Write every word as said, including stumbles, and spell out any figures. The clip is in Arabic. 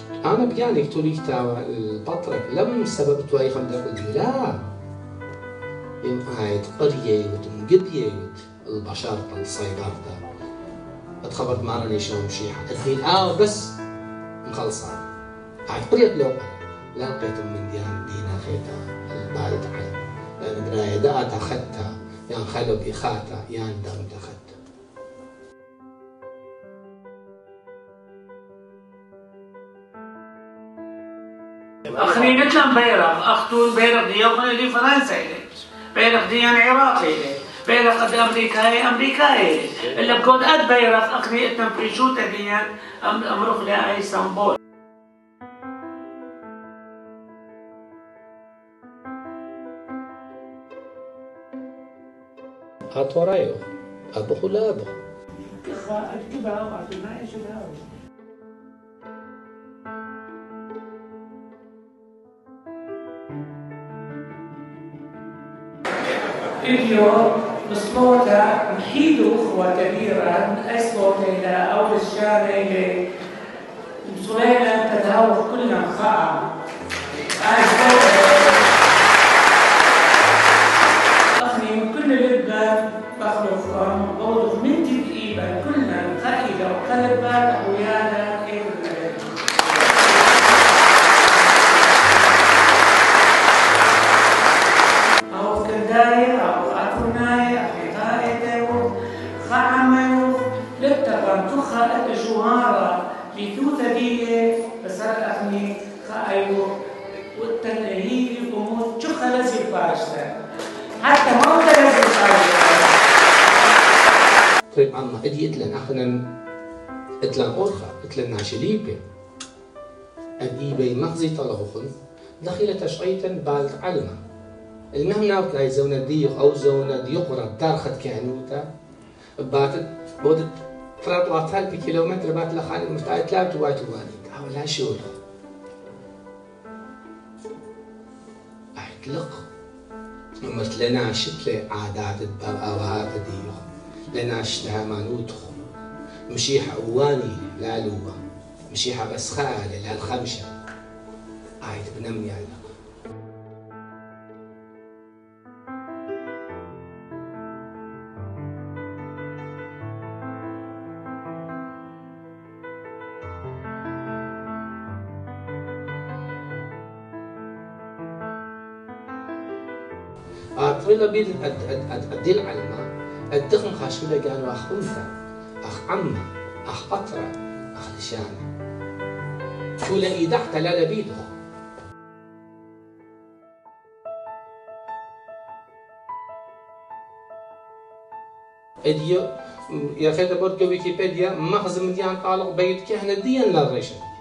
أنا بياني كتولي كتاب البطرك لم سبب توي خمدك لا إن آيت قرية وتنقدية البشر الصيدار ده اتخبرت معنا ليش مشيحة الدين آه بس مخلصة آيت قرية لو لا لقيت من ديان دينا خيتا البالد عين يعني بناية دقات أخدتها يعني خلو بيخاتا يعني دم تخدتها. أخرين نتلم بيرق أختون بيرق دي يوم اللي فرنسا إلي بيرق دي يعني عراق إلي بيرق قد أمريكا هي أمريكا إلي إلا بكود قد بيرق أخرين اتنم بريشوتا دي أمرخ لها إسطنبول. هات ورايو أبخو لا أبخو كخا أكتبها وعطينا إيش الهاو. اليوم بصوتا نحيد أخوة كبيرة أصوت إلى أول الشارع إلى صلينا تتهوف كلنا خاء أخني من كل لبنان بخلق بوضخ من تقيبا كلنا خائدة وقلبا ويانا كيف البلد. أو كنداية أو خاتوناية أخيطاية خاعميو لتقن تخا الجوهارة لثوثة دية بسر أخني خايو والتنهيل الأمور شخا لزي الفاشتة حتى ما هو لزي الفاشتة. طيب عما ادي اتلن اخنا اتلن اورخا اتلن ناشليبي ادي بي مغزي طلوخن دخيلة تشعيتا بالت علمة المهم ناوت لاي زونا ديوخ او زونا ديوقرا دارخت كهنوتا باتت بودت فرات واتال بكيلومتر بات لخاني مفتايت لابت وايت والد او لا شول احتلق مثل لنا شتلي عادات الباب اوهات ديوخ لنا شتها ما نوتخو مشيحة اواني لا لوا مشيحة بس خالي لا الخمشة عايد بنم يالا أطفال بيد أدل على الماء الدخن خاشملة قالوا أخ أنثى أخ عمة أخ قطرة أخ لشانة شو لقي دحت لا لبيدخ إديو يا خير برضه ويكيبيديا مخزن مديان طالق بيت كهنة ديان لا ريشة